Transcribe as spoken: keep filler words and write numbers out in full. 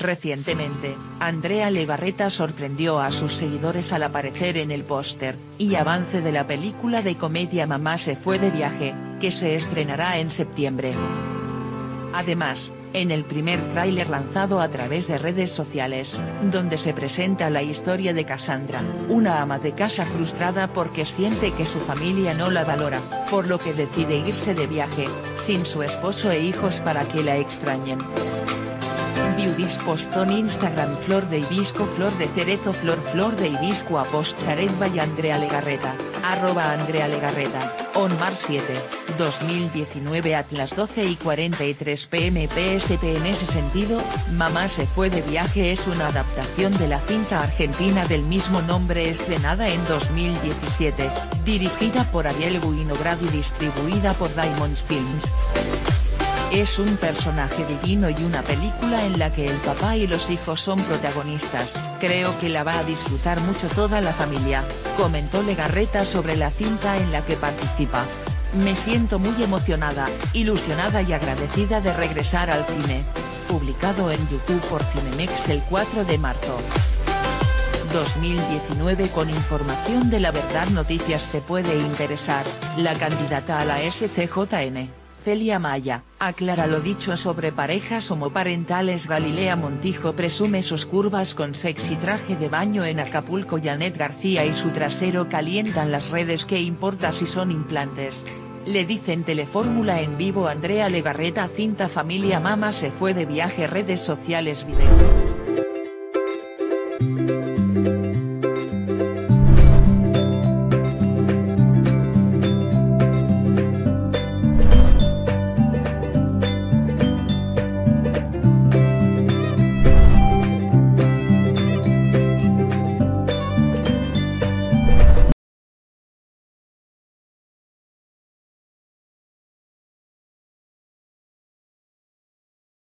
Recientemente, Andrea Legarreta sorprendió a sus seguidores al aparecer en el póster y avance de la película de comedia Mamá se fue de viaje, que se estrenará en septiembre. Además, en el primer tráiler lanzado a través de redes sociales, donde se presenta la historia de Cassandra, una ama de casa frustrada porque siente que su familia no la valora, por lo que decide irse de viaje, sin su esposo e hijos para que la extrañen. Viudis postó en Instagram flor de hibisco flor de cerezo flor flor de hibisco a post Charetba y Andrea Legarreta, arroba Andrea Legarreta, on Mar siete, dos mil diecinueve at las doce y cuarenta y tres pm P S T. En ese sentido, Mamá se fue de viaje es una adaptación de la cinta argentina del mismo nombre estrenada en dos mil diecisiete, dirigida por Ariel Winograd y distribuida por Diamonds Films. Es un personaje divino y una película en la que el papá y los hijos son protagonistas, creo que la va a disfrutar mucho toda la familia, comentó Legarreta sobre la cinta en la que participa. Me siento muy emocionada, ilusionada y agradecida de regresar al cine. Publicado en YouTube por Cinemex el cuatro de marzo. dos mil diecinueve. Con información de La Verdad Noticias te puede interesar, la candidata a la S C J N. Celia Maya, aclara lo dicho sobre parejas homoparentales. Galilea Montijo presume sus curvas con sexy traje de baño en Acapulco. Janet García y su trasero calientan las redes. ¿Qué importa si son implantes? Le dicen Telefórmula en vivo. Andrea Legarreta cinta familia Mamá se fue de viaje. Redes sociales video.